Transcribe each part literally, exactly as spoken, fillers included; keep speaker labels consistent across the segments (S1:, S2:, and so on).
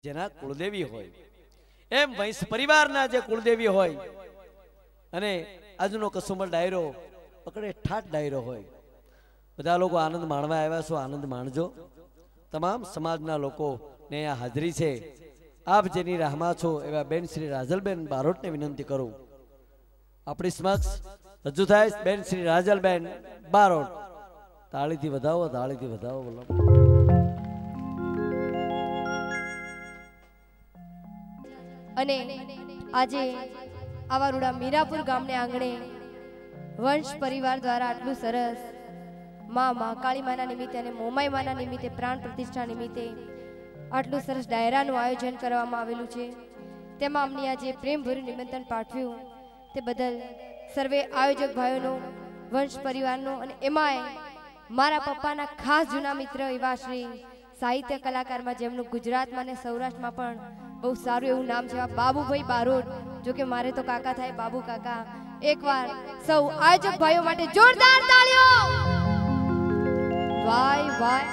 S1: જેના કુળદેવી હોય એમ વંશ પરિવારના જે કુળદેવી હોય અને આજનો કસુંબર ડાયરો પકડે ઠાઠ ડાયરો હોય બધા લોકો આનંદ માણવા આવ્યા છો આનંદ માણજો તમામ સમાજના લોકો ને આ હાજરી છે આપ જેની રાહમાં છો એવા બેન શ્રી રાજલબેન બારોટને વિનંતી કરું આપણી સમક્ષ રજૂ થાય બેન શ્રી રાજલબેન બારોટ તાળીથી વધાવો તાળીથી વધાવો બોલો
S2: અને આજે આવારુડા મીરાપુર ગામને આંગણે વંશ પરિવાર દ્વારા આટલું સરસ માં મહાકાળી માના નિમિત્તે અને મોમાઈ માના નિમિત્તે પ્રાણ પ્રતિષ્ઠા નિમિત્તે આટલું સરસ ડાયરાનું આયોજન કરવામાં આવેલું છે તેમાં અમને આજે પ્રેમભર્યું નિમંત્રણ પાઠવ્યું તે બદલ સર્વે આયોજક ભાઈઓનો વંશ પરિવારનો અને એમાંય મારા પપ્પાના ખાસ જૂના મિત્ર એવા શ્રી સાહિત્ય કલાકારમાં જેમનું ગુજરાતમાં અને સૌરાષ્ટ્રમાં પણ બહુ સારું એવું નામ છે બાબુભાઈ બારોટ જો કે મારે તો કાકા થાય બાબુ કાકા એકવાર સૌ આયોજક ભાઈઓ માટે જોરદાર તાળીઓ વાય વાય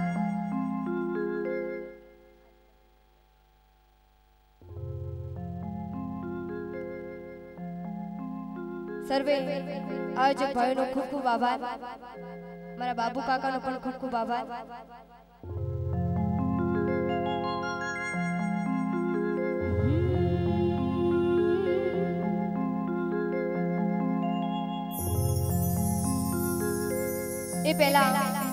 S2: સર્વે આયોજક ભાઈઓનો ખૂબ ખૂબ આભાર મારા બાબુ કાકાનો પણ ખૂબ ખૂબ આભાર એ પહેલા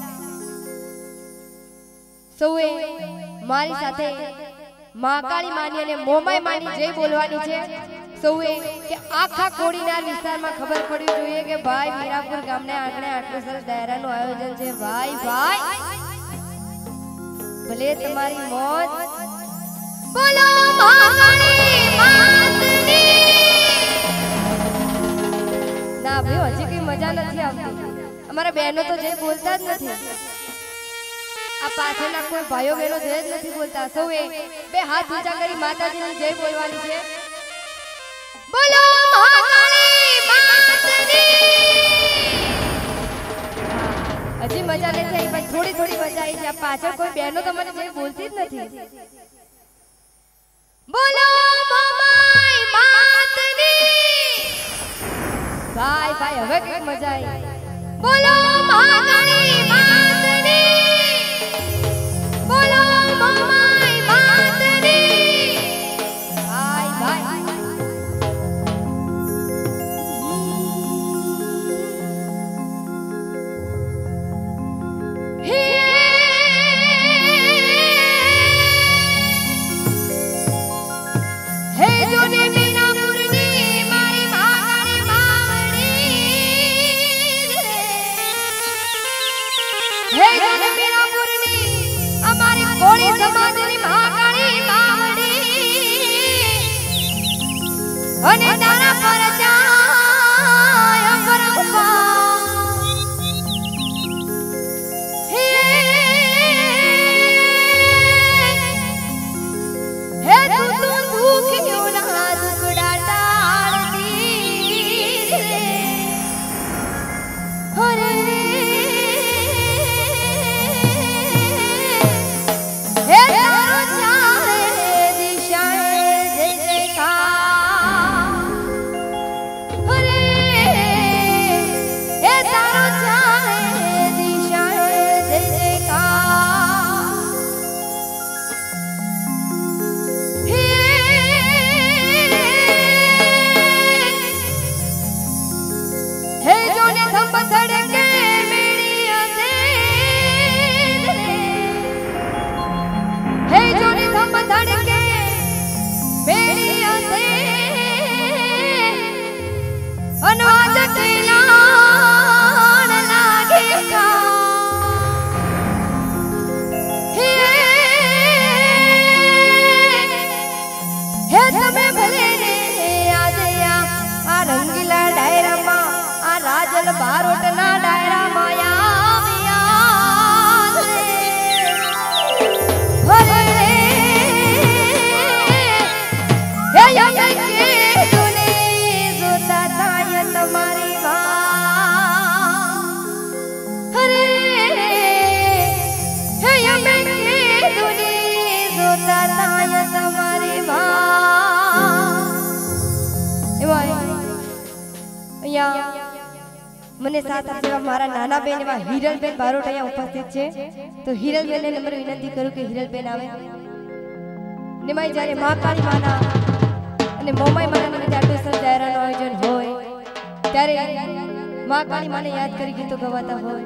S2: સૌએ મારી સાથે મહાકાળી માની અને મોમાઈ માની જય બોલવાની છે સૌએ કે આખા કોડીનાર વિસ્તારમાં ખબર પડવી જોઈએ કે ભાઈ મીરાપુર ગામને આંગણે આટલું સરસ ડાયરાનું આયોજન છે ભાઈ ભાઈ ભલે તમારી મોજ બોલો મહાકાળી માતની ના ભાઈ હજી કઈ મજા નથી આવતી અમારા બહેનો તો જય બોલતા જ નથી આ પાછળના કોઈ ભાઈઓ બહેનો જય જ નથી બોલતા સૌએ બે હાથ ઊંચા કરી માતાજીની જય બોલવાની છે બોલો મહાકાળી માતની હજી મજા નથી આવી પણ થોડી થોડી મજા આવી છે આ પાછળ કોઈ બહેનો તો મને જય બોલતી જ નથી બોલો મોમાઈ માતની ભાઈ ભાઈ હવે કઈ મજા આવી બોલો મહાકાળી માતની બોલો મોમાઈ માતની ભાઈ ભાઈ હે હે જોને મીના મુરની મારી મહાકાળી માવડી હે જોને મીના મુરની અમારી કોળી સમાજની મહાકાળી માવડી અને તારા પર જાય પરંપા હે હે તું તો દુખિયો ના દુખડા ટાળતી હરે હે તારો ચાલે દિશાએ જય જયકાર હરે હે તારો ચાલે દિશાએ જય જયકાર હે હે જોને થંભ ધડકે મેળી હશે હે જોને થંભ ધડકે મેળી હશે અનવાજ તેલાણ લાગે કા હે હે તમે ભલે રે આજે આ રંગીલા ડાયરામાં આ રાજલ બારોટના ડાયરામાં આવ્યા રે હરે અહીંયા મને સાથ આપવા મારા નાના બેન એવા હિરલબેન બારોટ અહીંયા ઉપસ્થિત છે તો હિરલબેનને નમ્ર વિનંતી કરું કે હિરલબેન આવે નિમાઈ જ્યારે મહાકાળી માના અને મોમાઈ માના નિમિત્તે આટલું સરસ ડાયરાનું આયોજન હોય ત્યારે મહાકાળી માને યાદ કરી ગીતો ગવાતા હોય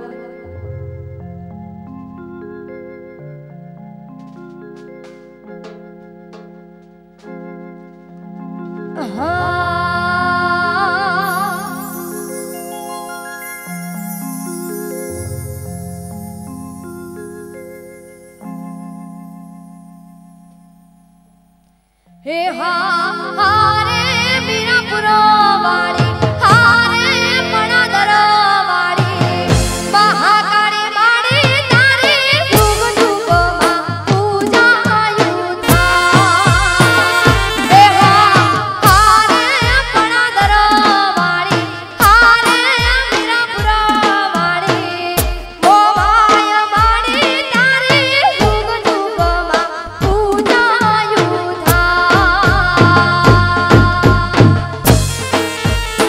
S2: हे हारे मीरापुरो वाली हारे मणादर वाली महाकाली माड़ी तारी जुग जुग मां पूजा युथा हे हारे मणादर वाली हारे मीरापुरो वाली मोमाय माड़ी तारी जुग जुग मां पूजा युथा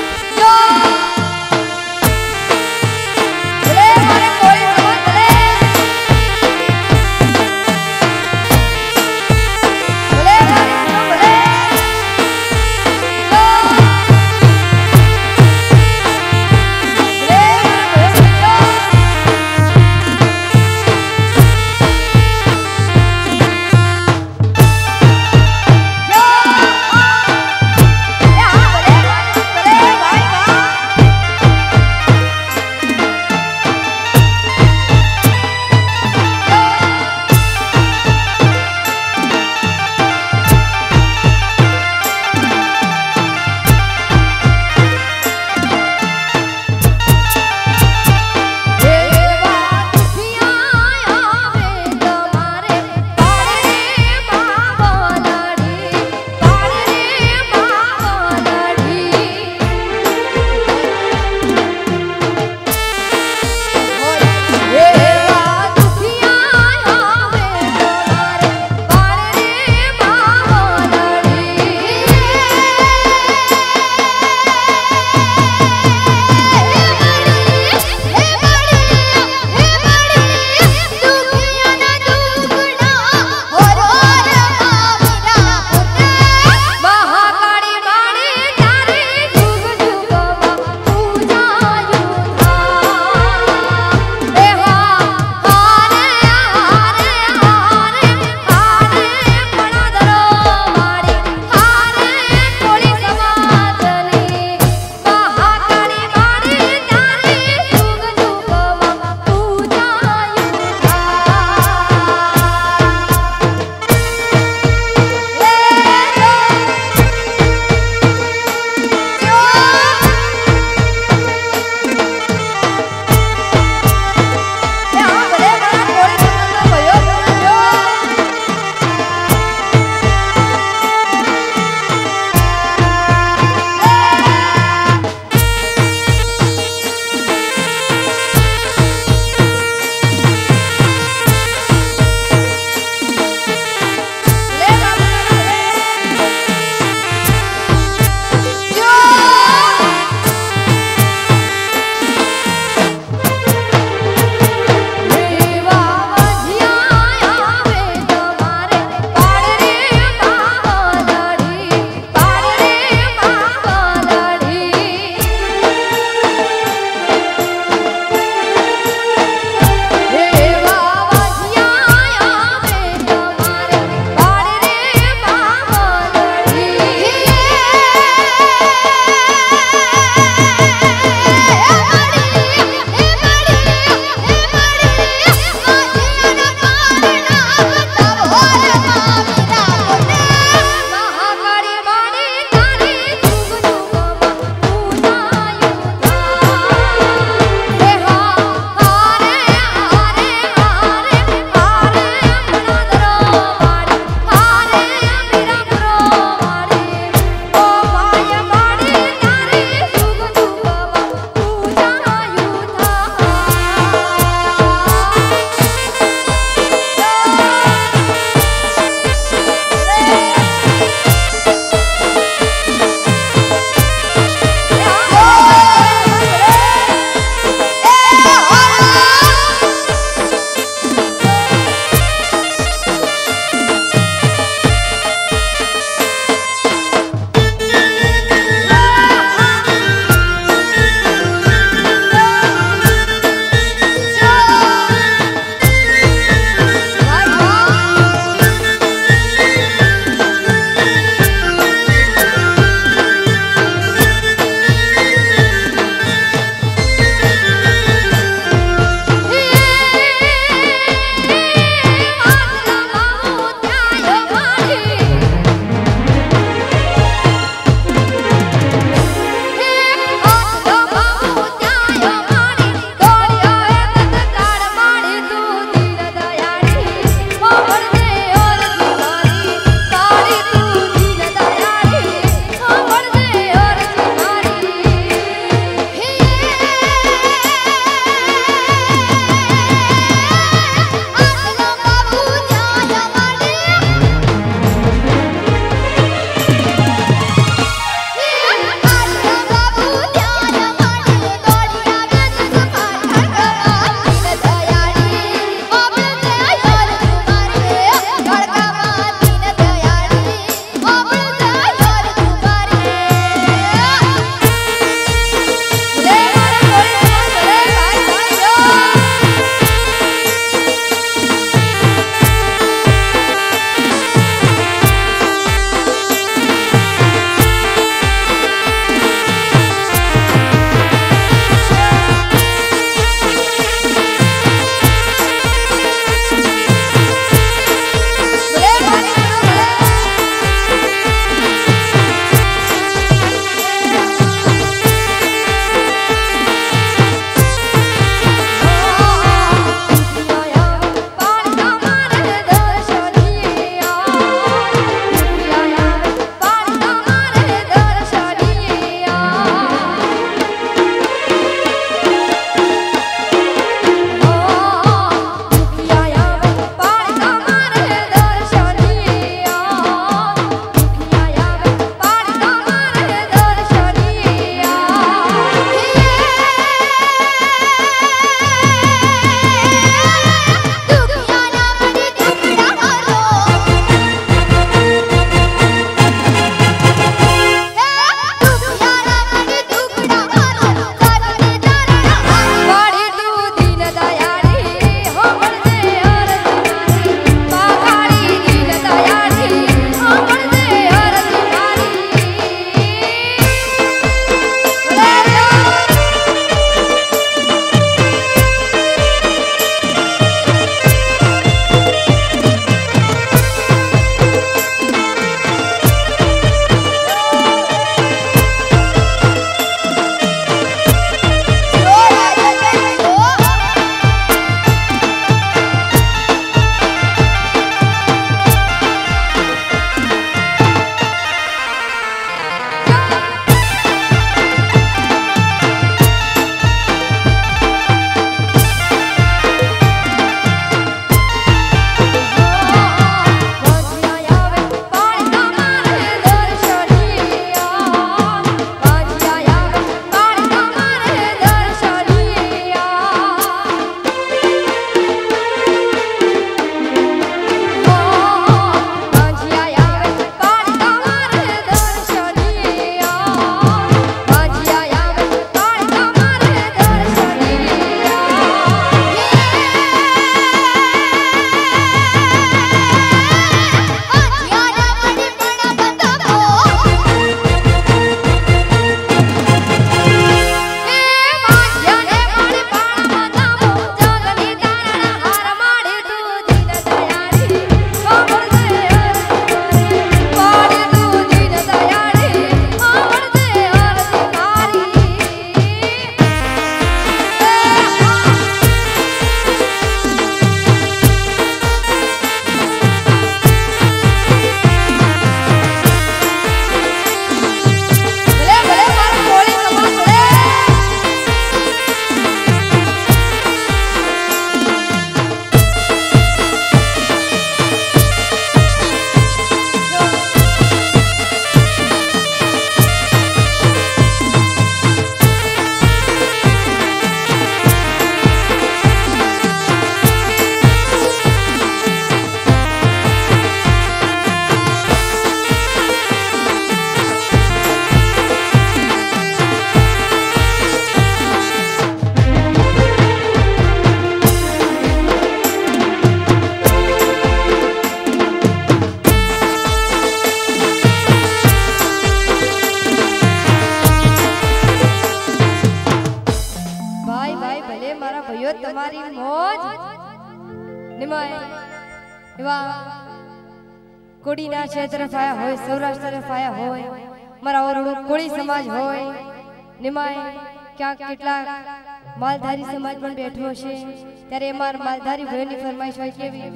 S2: એવા કોડીના છે તરફ આયા હોય, સૌરાષ્ટ્ર તરફ આયા હોય, મારા ઓરડો કોળી સમાજ હોય, નિમાય ક્યાંક કેટલાક માલધારી સમાજ પણ બેઠો છે, ત્યારે અમાર માલધારી ભાઈઓની ફરમાઈશ હોય કેવી?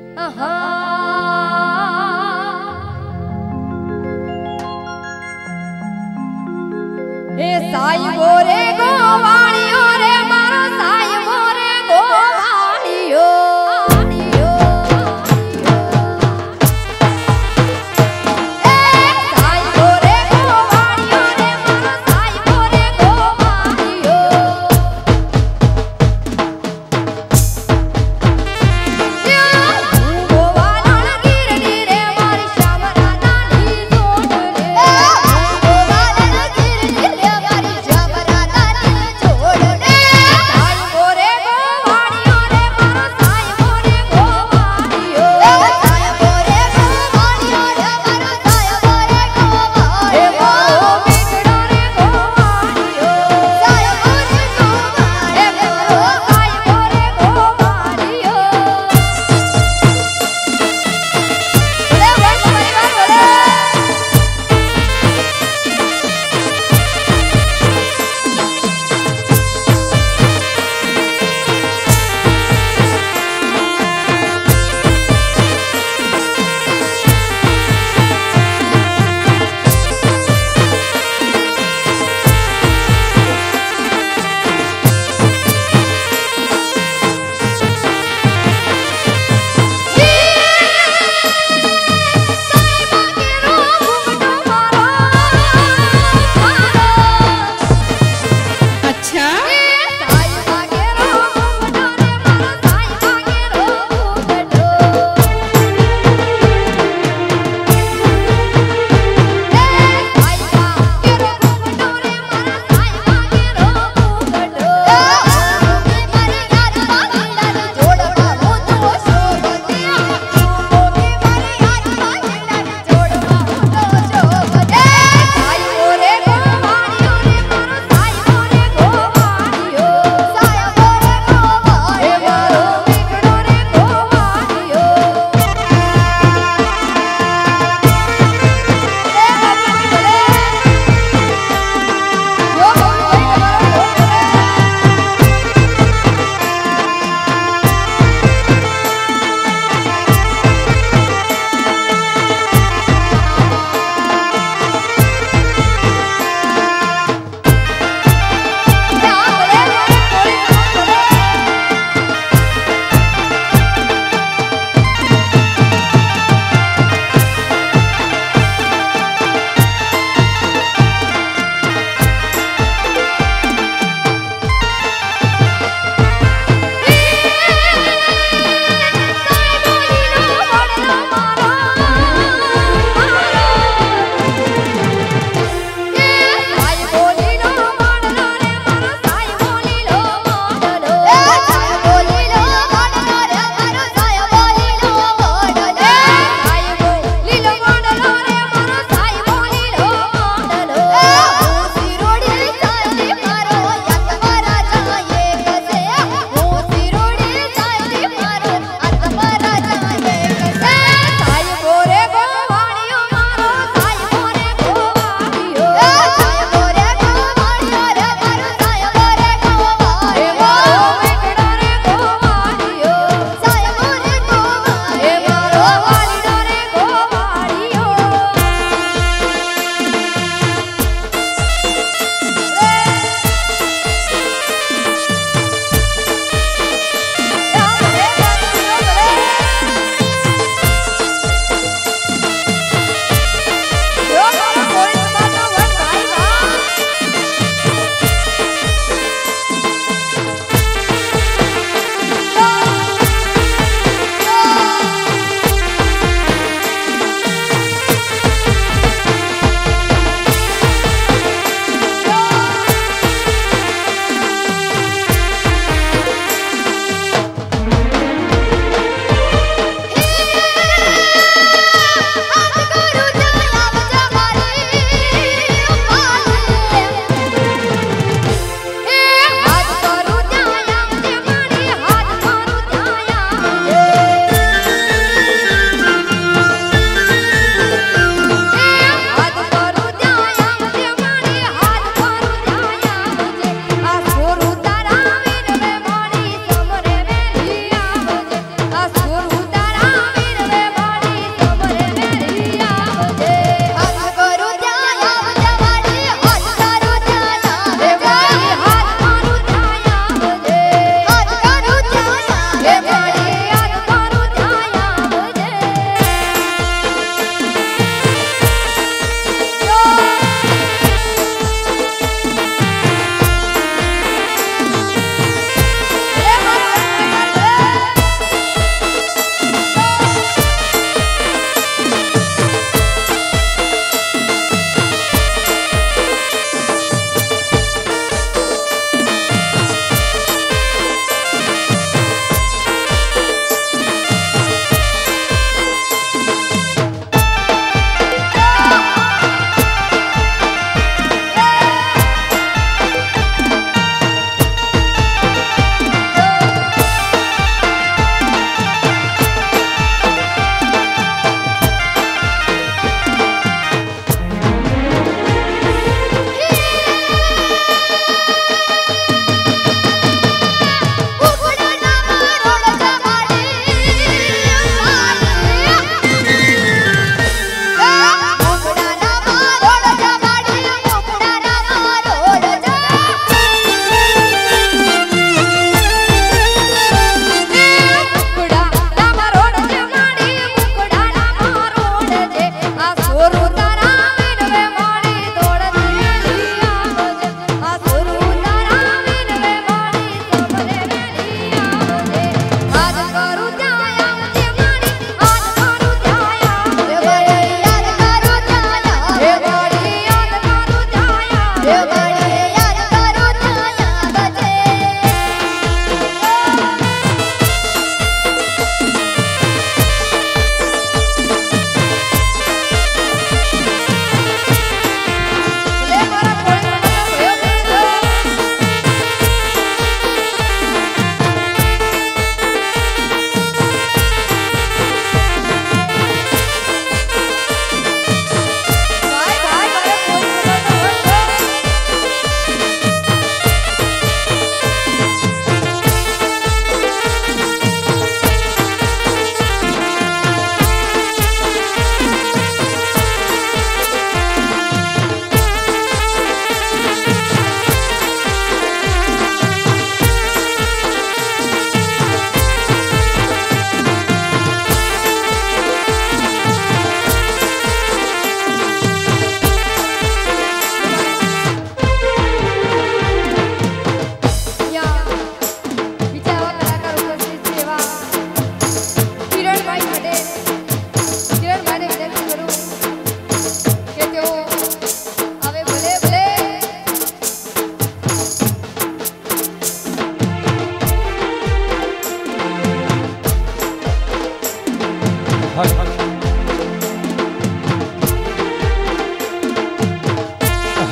S2: એ સાઈબો રે ગોવાળિયો રે મારો સાઈબો રે ગોવાળિયો ગોવાળણ ગીરની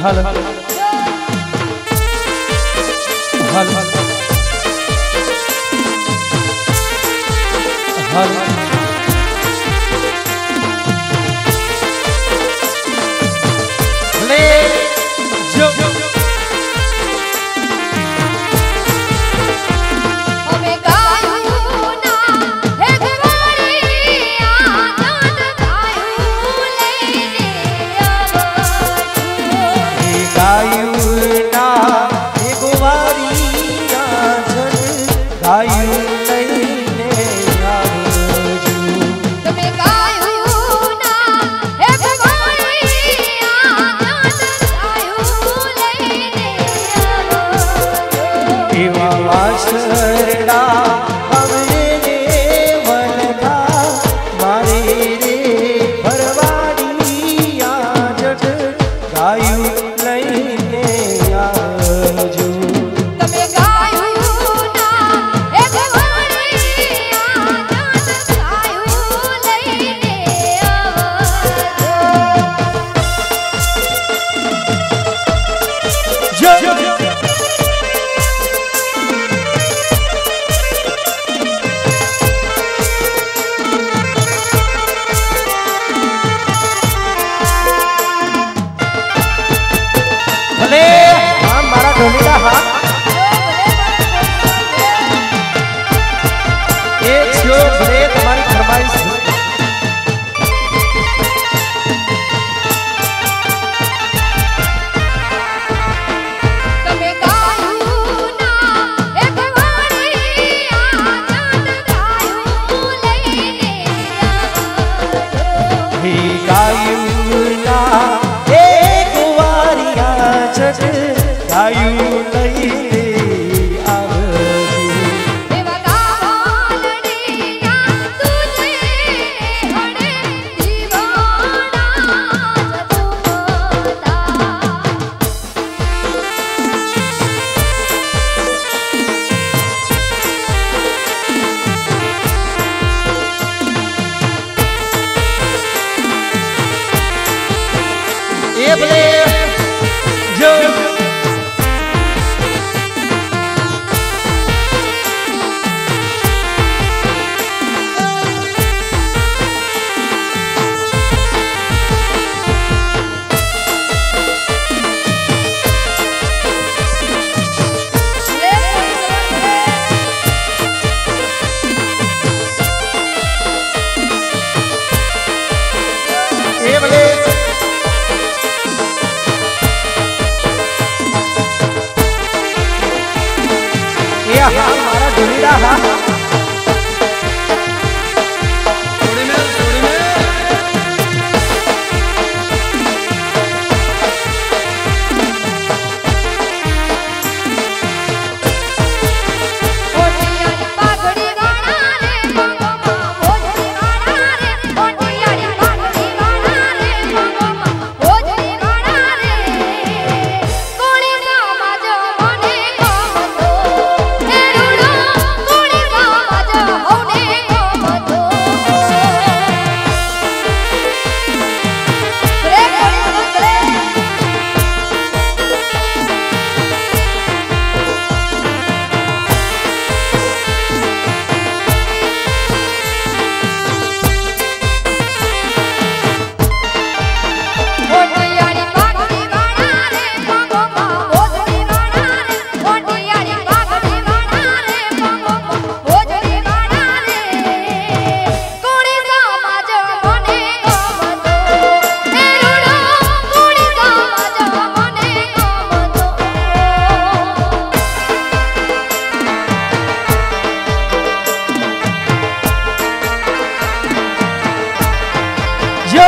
S1: हल हल हल ले जो
S2: हमें गायूं ना हे गुवारी आनंद गायूं लेने आवजो
S1: गायूं ना हे गुवारी आनंद गायूं लेने आवजो
S2: તમે ગાયું ના હે ભગવાની આનંદ ગાયું લઈને આવજો
S1: એવા વાસરડા અમને રે વનગા મારે રે ભરવાડી આ જગ ગાયું લઈને આવજો
S2: તમે ગાયું ના હે ભગવાની આનંદ ગાયું લઈને આવજો
S1: જો ભલે હા મારા ઢોલીના હાથ એક છો ભલે તમારી ફરમાઈશ
S2: તમે ગાયું ના હે ભગવાની આનંદ ગાયું લઈને આવજો
S1: હે ગાયું ના એ કુંવારિયા જગ ગાયું લઈને આવજો
S2: એવા ગાવાલડી યા તુજે હણે દીવાના જતુમતા
S1: એ ભલે જો એ ભલે એ હા મારા ઢોલીના હાથ
S2: ઓટિયાની પાઘડી વાળા રે ભગવાન ભોજડી વાળા રે ઓટિયાની પાઘડી વાળા રે ભગવાન ભોજડી વાળા રે કોળી સમાજ મને ગમતો હે રૂડો કોળી સમાજ હોને ગમતો રે કોળી સમાજ રે ઓટિયાની પાઘડી વાળા રે ભગવાન ભોજડી વાળા રે ઓટિયાની પાઘડી વાળા રે ભગવાન ભોજડી વાળા રે કોળી સમાજ મને ગમતો હે રૂડો કોળી સમાજ મને ગમતો
S1: જો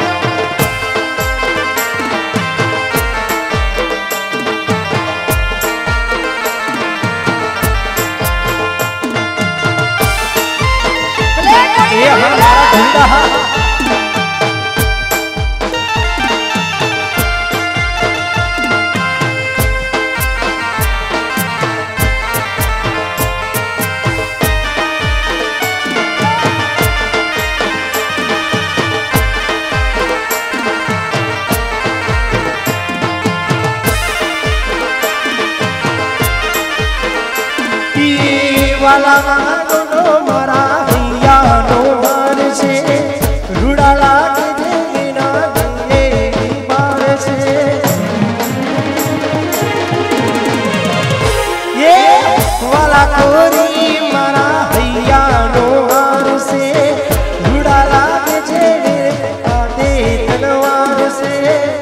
S1: એ હા મારા ઢોલીના હાથ
S3: वाला दोनो मारा हैया नो हार से रूड़ा लागे देना गंगे बार से ये वाला कोरी मारा हैया नो हार से रूड़ा लागे जेड़े आदे तलवार से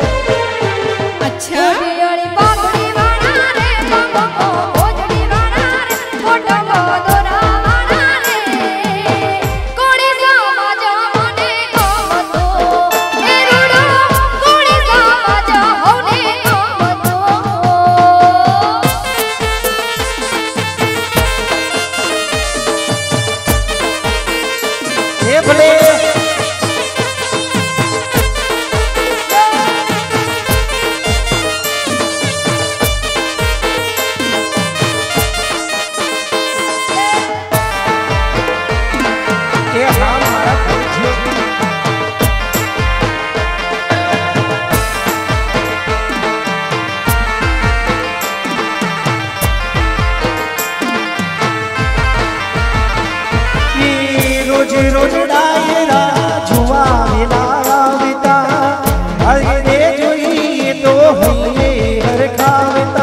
S2: अच्छा बियाली बागड़ी वाला रे बाबा को भोजड़ी वाला रे फोटो को दोरा वाला रे कोड़ी समाज होने को मतो ए रूड़ो कोड़ी समाज होने को मतो
S3: ये भले ये हाँ हमारा परिचय ये रोज रोज डायरा जुआ मिलाया बिता अरे जोई तो हइये हर खावता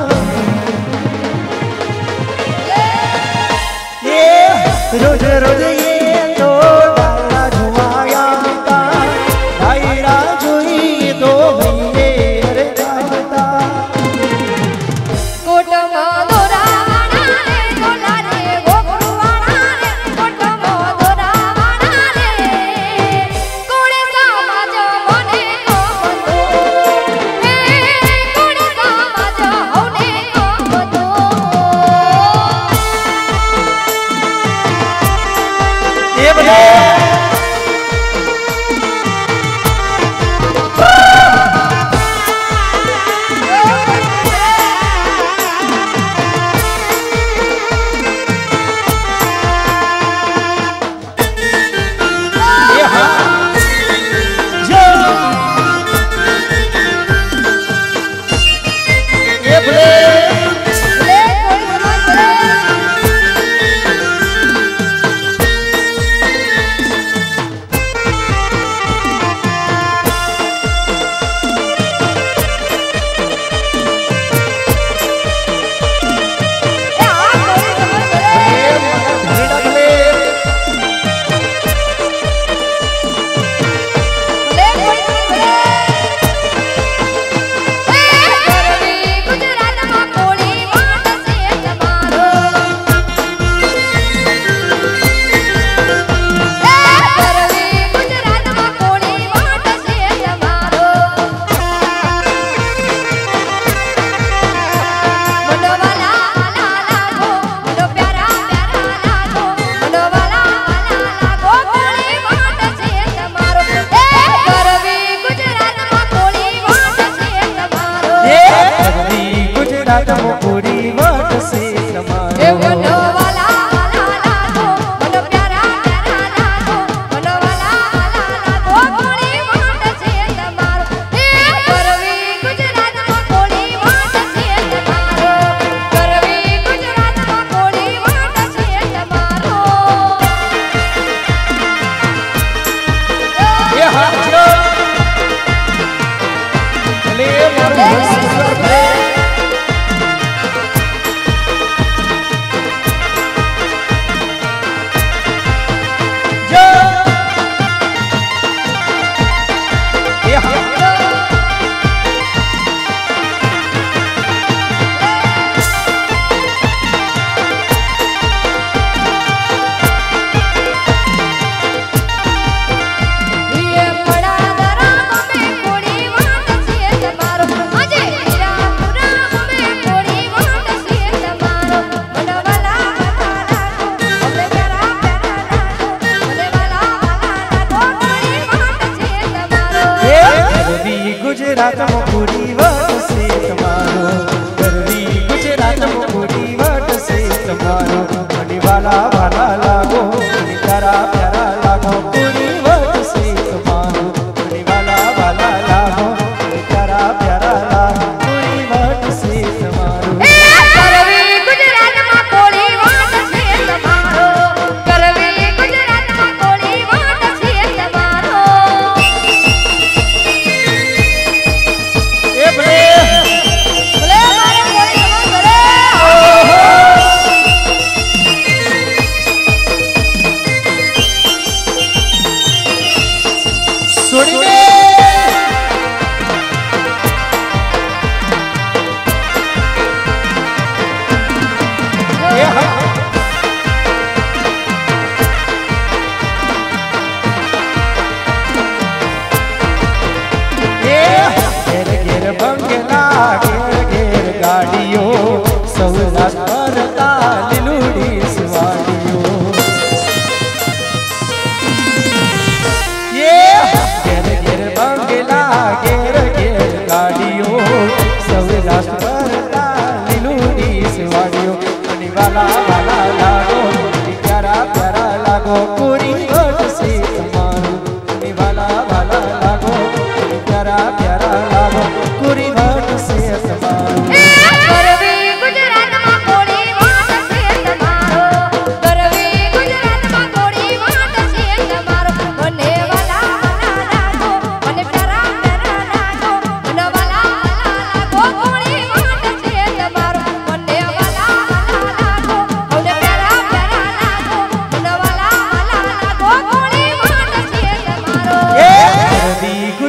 S3: ये रोज रोज ये तो डायरा जुआया बिता डायरा जोई तो हइये हर खावता
S2: कोटो को दोरा वाला रे गोला रे गोगड़ू वाला रे कोटो को दोरा वाला रे कोड़ी समाज होने को मतो ए कोड़ी समाज होने को मतो
S3: ये बने ये हाँ जो ये बने
S2: ले कोड़ी समाज ले ए आ कोड़ी समाज ले ले कोड़ी समाज ले ए करवी गुजरात માં કોળી વાટ છે તમારો એ કરવી गुजरात માં કોળી વાટ છે તમારો મોટો વાલા વાલા લાગો મોટો પ્યારા પ્યારા લાગો મોટો વાલા વાલા લાગો કોળી વાટ છે તમારો એ કરવી गुजरात માં કોળી વાટ છે તમારો
S3: ये करवी गुजरात में पूरी वाट से समारो
S2: ए मोटो वाला वाला लागो मोटो प्यारा प्यारा लागो मोटो वाला वाला लागो कोड़ी वाट છે તમારો એ કરવી गुजरात માં કોળી વાટ છે તમારો કરવી गुजरात માં કોળી વાટ છે તમારો
S3: ये हाँ जो भले मारो सुंदर भले जो ये हाँ
S2: ये पड़ा दराम में कोड़ी वाट છે તમારો આજે હીરાપુરા में कोड़ी वाट છે તમારો મોટો વાલા વાલા લાગો મોટો પ્યારા પ્યારા લાગો મોટો વાલા વાલા લાગો કોળી વાટ છે તમારો
S3: ये करवी गुजरात में पूरी वाट से समारो करवी गुजरात में पूरी वाट से समारो मनी वाला वाला लागो मनी प्यारा प्यारा लागो पूरी वाट से समारो मनी वाला वाला लागो मनी प्यारा प्यारा लागो पूरी वाट से समारो
S2: એ કરવી गुजरात માં કોળી વાટ છે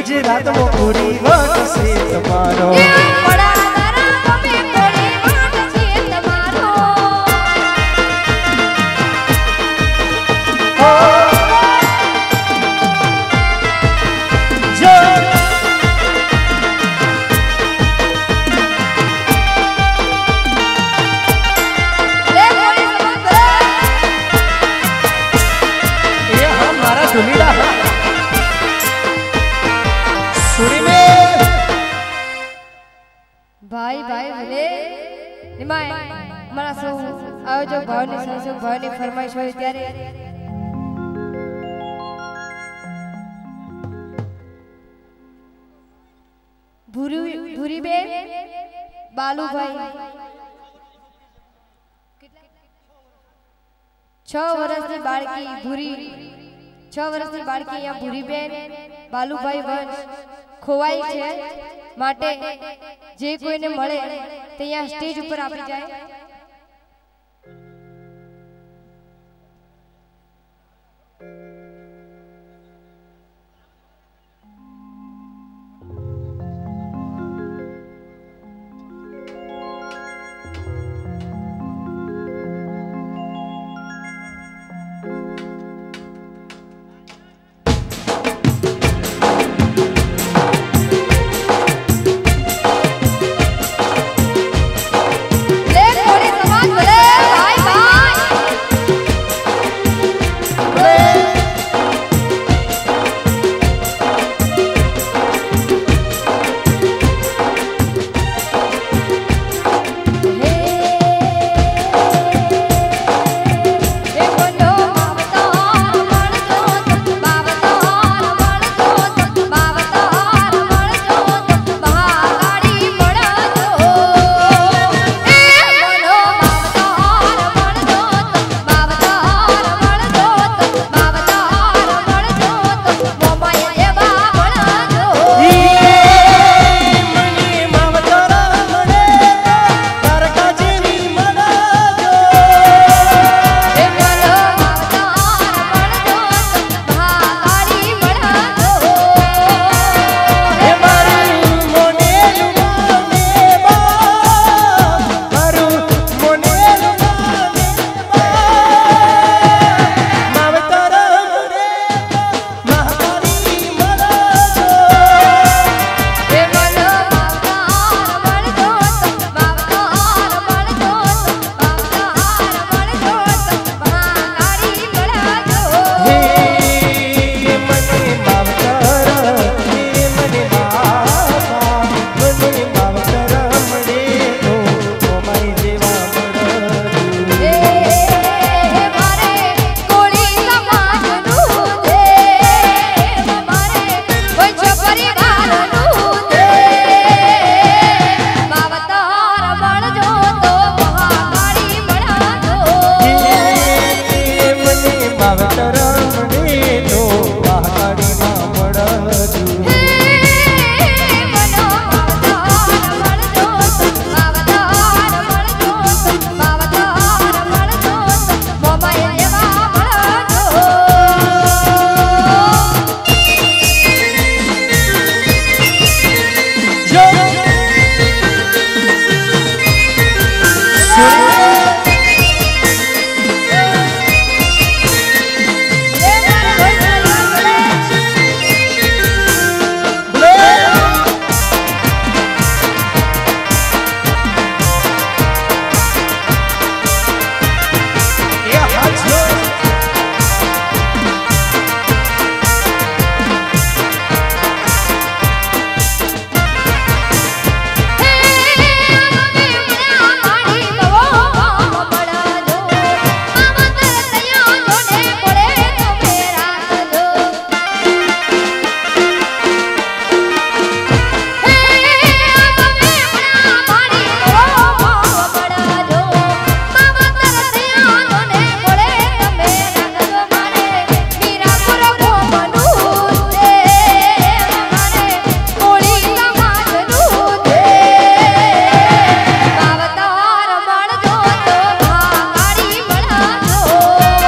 S3: गुजरात में पूरी वाट से तुम्हारो
S2: भाई भाई भले निमाय हमारा सो आयोजक भावनी संसद भावनी फरमाइश હોય ત્યારે ભૂરી ભૂરી બે બાલુભાઈ છ વર્ષની બાળકી ભૂરી છ વર્ષની બાળકી અહીંયા ભૂરી બેન બાલુભાઈ વંશ ખોવાઈ છે માટે જે કોઈને મળે તે અહીંયા સ્ટેજ ઉપર આપી જાય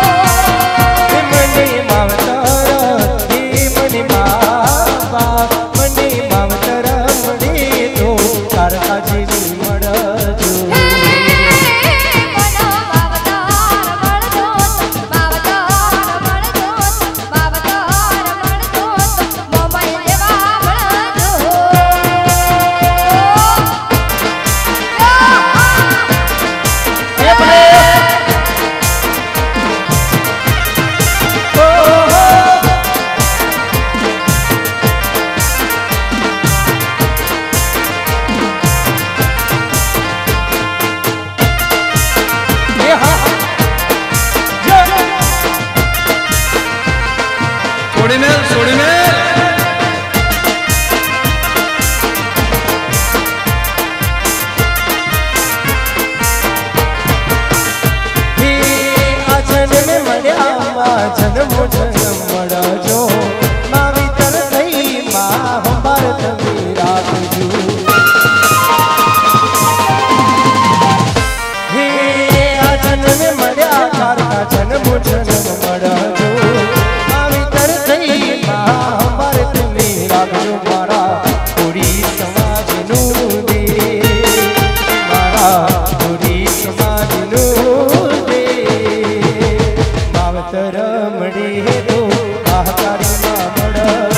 S3: માવતર હે મની બાબા રાખજો મારા કોળી સમાજનું દે મારા કોળી સમાજનું દે માવતર મળે તો આહકારીમાં મળતું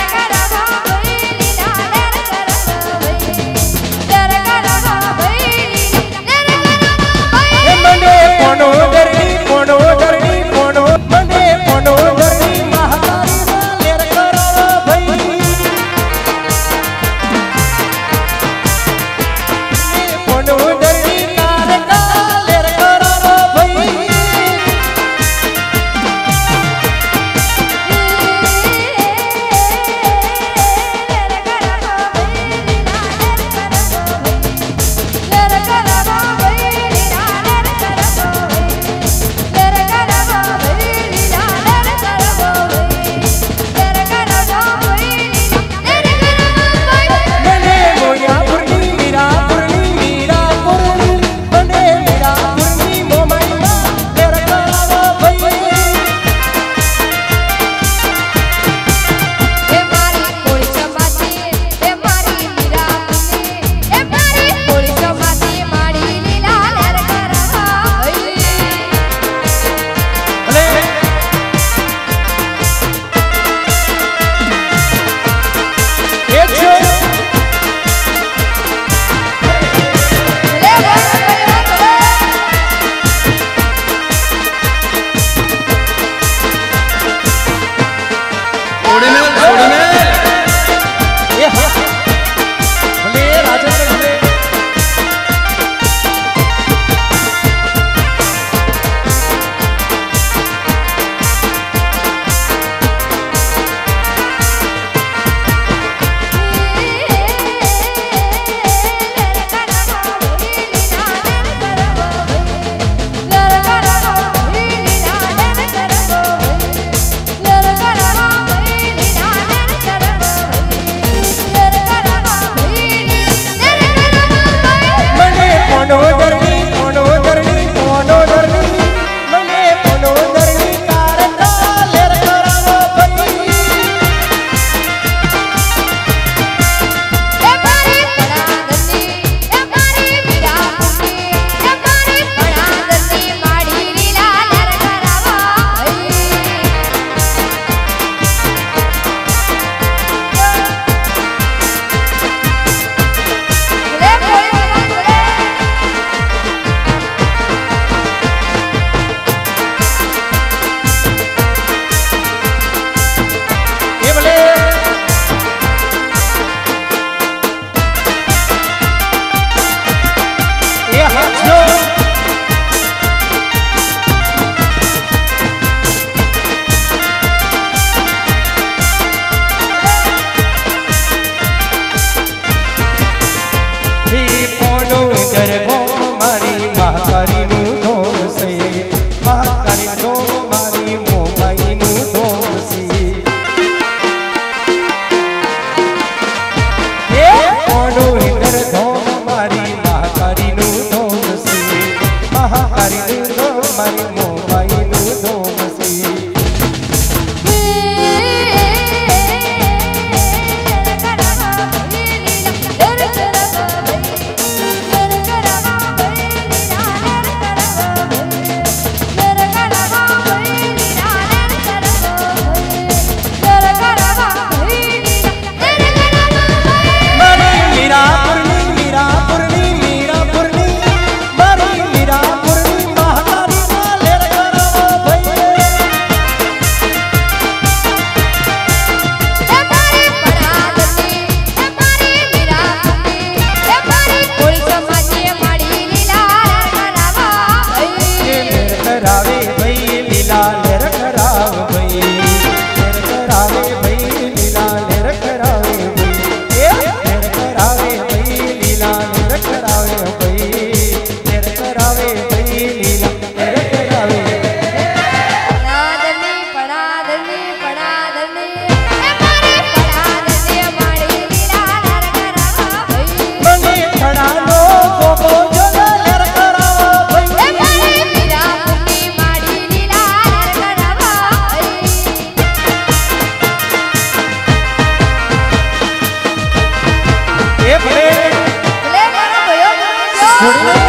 S2: Hey!
S3: જોડીને